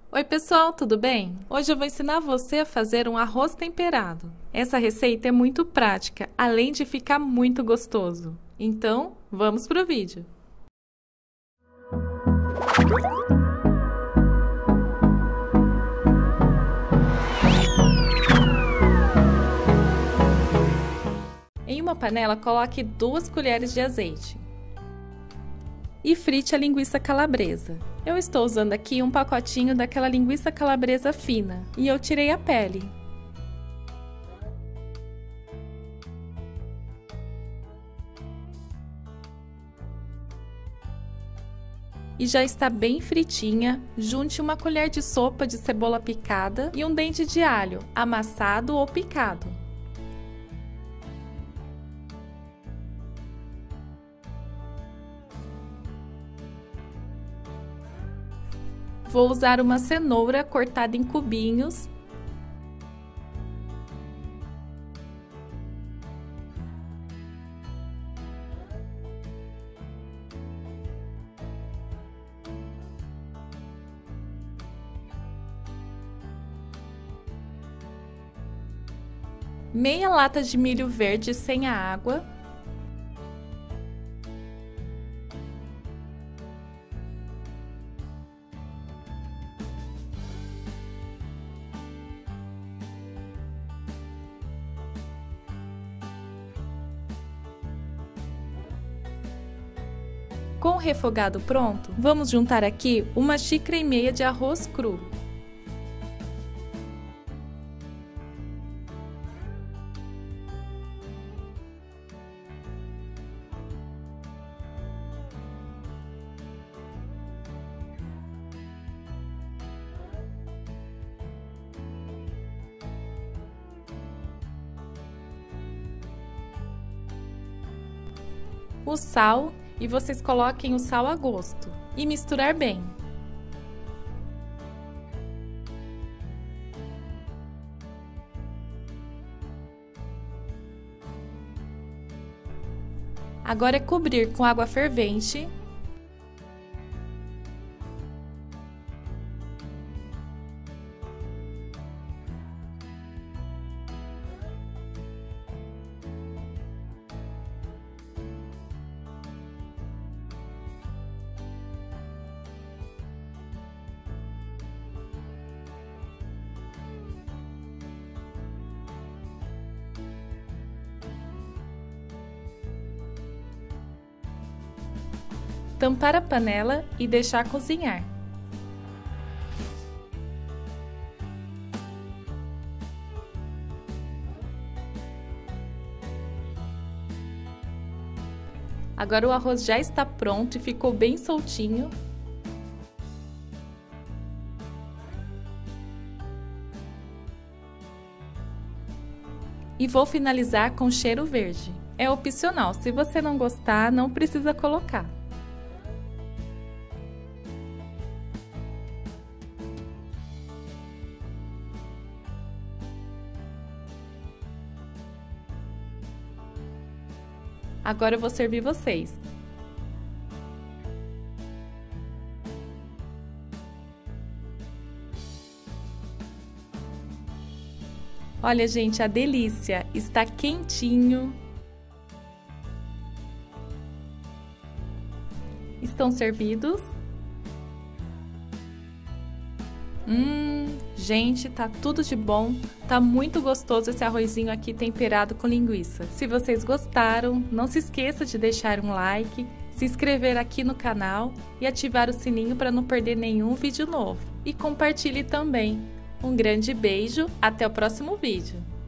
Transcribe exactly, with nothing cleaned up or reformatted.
Oi pessoal, tudo bem? Hoje eu vou ensinar você a fazer um arroz temperado. Essa receita é muito prática, além de ficar muito gostoso. Então, vamos pro vídeo! Em uma panela, coloque duas colheres de azeite e frite a linguiça calabresa. Eu estou usando aqui um pacotinho daquela linguiça calabresa fina e eu tirei a pele. E já está bem fritinha, junte uma colher de sopa de cebola picada e um dente de alho, amassado ou picado. Vou usar uma cenoura cortada em cubinhos. Meia lata de milho verde sem a água. Com o refogado pronto, vamos juntar aqui uma xícara e meia de arroz cru. O sal, e vocês coloquem o sal a gosto e misturar bem. Agora é cobrir com água fervente. Tampar a panela e deixar cozinhar. Agora o arroz já está pronto e ficou bem soltinho. E vou finalizar com cheiro verde. É opcional, se você não gostar, não precisa colocar. Agora eu vou servir vocês. Olha, gente, a delícia! Está quentinho. Estão servidos? Hum, gente, tá tudo de bom. Tá muito gostoso esse arrozinho aqui temperado com linguiça. Se vocês gostaram, não se esqueça de deixar um like, se inscrever aqui no canal e ativar o sininho para não perder nenhum vídeo novo. E compartilhe também. Um grande beijo, até o próximo vídeo.